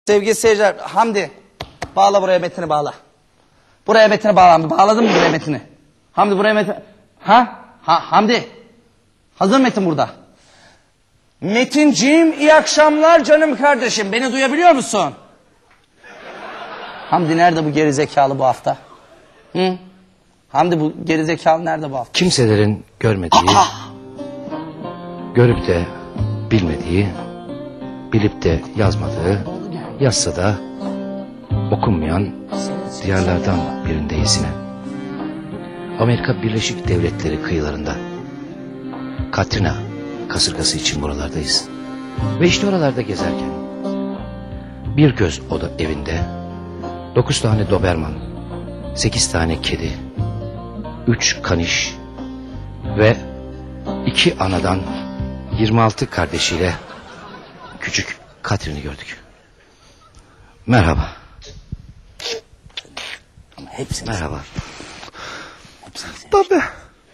Sevgili seyirciler, Hamdi bağla buraya metini bağla. Buraya metini bağla. Bağladın mı buraya metini? Hamdi buraya metini. Hamdi. Hazır metin burada. Metinciğim iyi akşamlar canım kardeşim. Beni duyabiliyor musun? Hamdi nerede bu gerizekalı bu hafta? Hı? Hamdi bu gerizekalı nerede bu hafta? Kimselerin görmediği, görüp de bilmediği, bilip de yazmadığı, yazsa da okunmayan diyarlardan birindeyiz yine. Amerika Birleşik Devletleri kıyılarında. Katrina kasırgası için buralardayız. Ve işte oralarda gezerken bir göz oda evinde 9 tane doberman, 8 tane kedi, 3 kaniş ve 2 anadan 26 kardeşiyle küçük Katrin'i gördük. Merhaba. Ama hepsini merhaba. Tabii.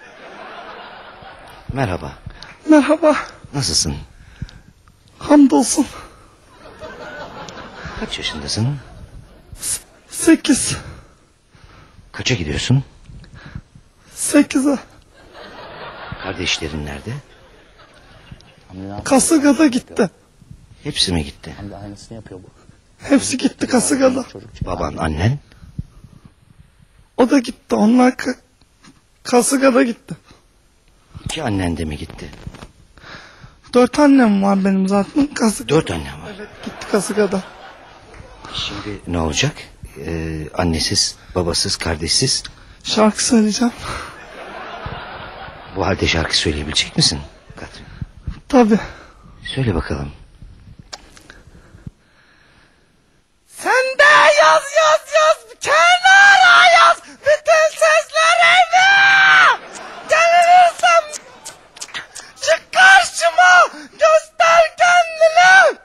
Merhaba. Merhaba. Nasılsın? Hamdolsun. Kaç yaşındasın? 8. Kaça gidiyorsun? 8'e. Kardeşlerin nerede? Kasıgada gitti. Hepsi mi gitti? Hamdi aynısını yapıyor bu. Hepsi gitti Kasıgada. Baban, annen? O da gitti. Onlar Kasıgada gitti. 2 annen de mi gitti? 4 annem var benim zaten. Kasıgada. 4 annen var. Evet, gitti Kasıgada. Şimdi ne olacak? Annesiz, babasız, kardeşsiz. Şarkı söyleyeceğim. Bu halde şarkı söyleyebilecek misin Katrin? Tabii. Söyle bakalım. Sen de yaz kenara yaz bütün seslerimi. Gelirirsem çık karşıma göster kendini.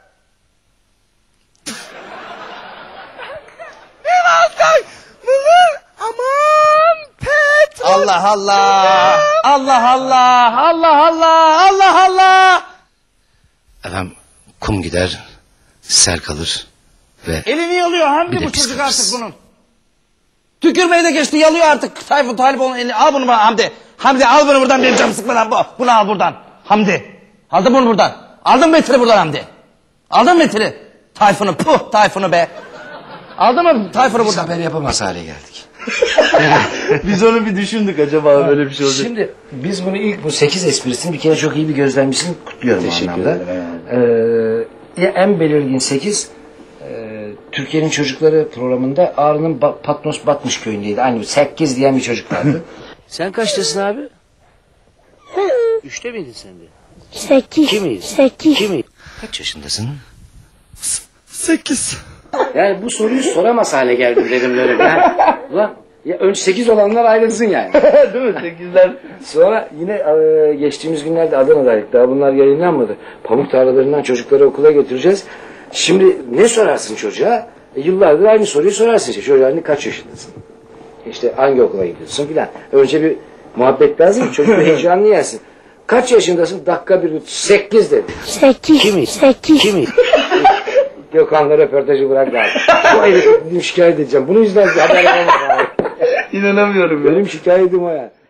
Birazdan bulur aman petrol. Allah Allah. Allah Allah. Allah Allah. Allah Allah. Efendim kum gider, sel kalır ve... Elini yalıyor Hamdi Bir de bu pis çocuk kalırsın. artık bunun. Tükürmeyi de geçti yalıyor artık. Tayfun Taliboğlu'nun elini al bunu bana Hamdi. Hamdi al bunu buradan benim canımı sıkmadan bu. Bunu al buradan. Hamdi. Aldın bunu buradan. Aldın metri buradan Hamdi. Aldın metri. Tayfun'u puh Tayfun'u be. Aldın mı Tayfun'u Biz buradan? haber yapamaz hale geldik. Biz onu bir düşündük acaba böyle bir şey olacak. Şimdi biz bunu ilk bu 8 esprisini bir kere çok iyi bir gözlemcisini kutluyorum o anlamda. En belirgin 8 Türkiye'nin Çocukları programında Ağrı'nın Patnos Batmış köyündeydi. Aynı 8 diyen bir çocuk vardı. Sen kaçtasın abi? 3'te miydin sen de? 8. 2 miydin? 8. 2 miydin? Kaç yaşındasın? 8. Yani bu soruyu soramaz hale geldim dedim böyle. Yani, ulan ya önce 8 olanlar ayrılsın yani. Değil mi? 8'ler. Sonra yine geçtiğimiz günlerde Adana'daydık. Daha bunlar yayınlanmadı. Pamuk tarlalarından çocukları okula götüreceğiz. Şimdi ne sorarsın çocuğa? Yıllardır aynı soruyu sorarsın. İşte, çocuğa kaç yaşındasın? İşte hangi okula gidiyorsun filan. Önce bir muhabbet lazım. Çocuk bir heyecanlı yersin. Kaç yaşındasın? Dakika bir 8 dedi. 8. Kimi? 8. Kimi? Gökhan'la röportajı bırak abi. Bu herifi şikayet edeceğim. Bunu yüzden bir haber vermem abi. İnanamıyorum ya. Benim şikayetim o ya.